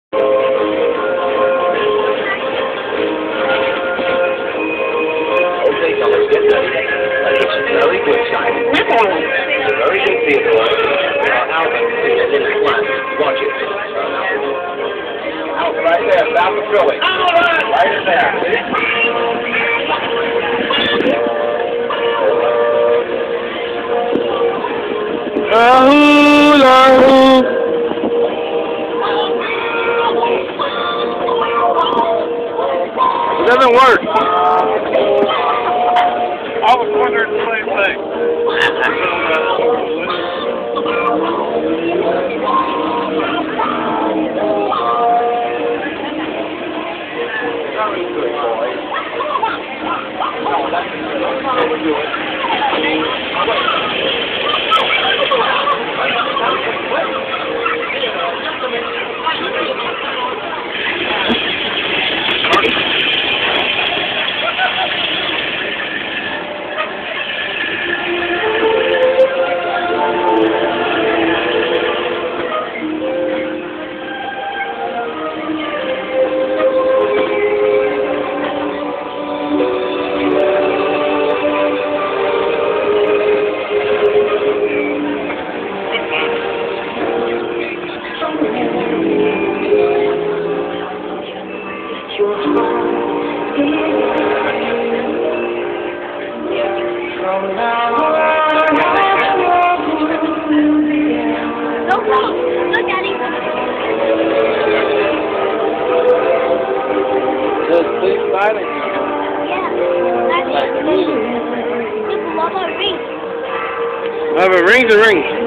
Okay, fellas, get ready. It's a very good sign. It's a very good vehicle. Albert is in the plan. Watch it. Out right there, south of Philly. Right in there. It doesn't work. I was wondering the same thing. Just please silence. Yeah. Like the music. People love our rings. Have a rings and rings.